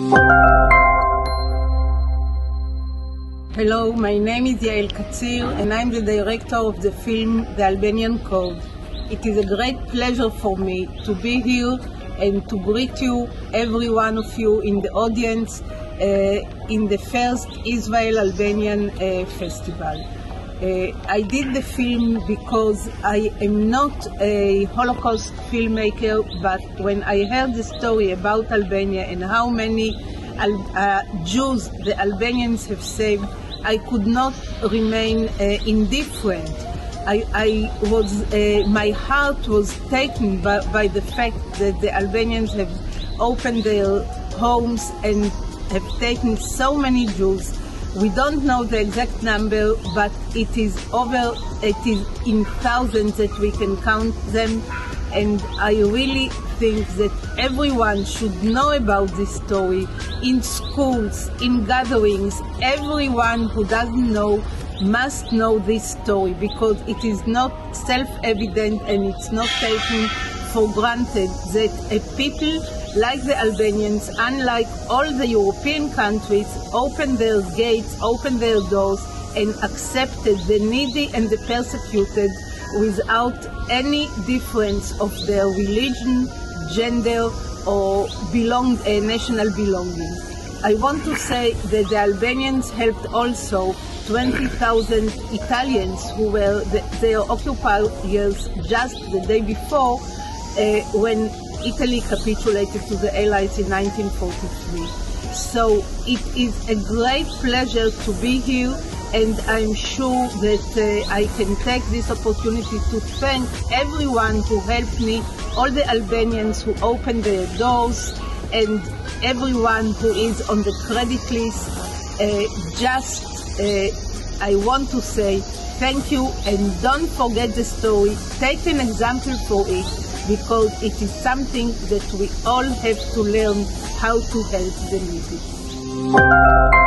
Hello, my name is Yael Katzir and I'm the director of the film The Albanian Code. It is a great pleasure for me to be here and to greet you, every one of you in the audience, in the first Israel-Albanian Festival. I did the film because I am not a Holocaust filmmaker, but when I heard the story about Albania and how many Jews the Albanians have saved, I could not remain indifferent. My heart was taken by the fact that the Albanians have opened their homes and have taken so many Jews. We don't know the exact number, but it is in thousands that we can count them. And I really think that everyone should know about this story in schools, in gatherings. Everyone who doesn't know must know this story, because it is not self-evident and it's not taken for granted that a people like the Albanians, unlike all the European countries, opened their gates, opened their doors, and accepted the needy and the persecuted without any difference of their religion, gender, or national belonging. I want to say that the Albanians helped also 20,000 Italians who were their occupiers just the day before when Italy capitulated to the Allies in 1943. So it is a great pleasure to be here, and I'm sure that I can take this opportunity to thank everyone who helped me, all the Albanians who opened their doors, and everyone who is on the credit list. I want to say thank you, and don't forget the story. Take an example for it, because it is something that we all have to learn how to help the needy.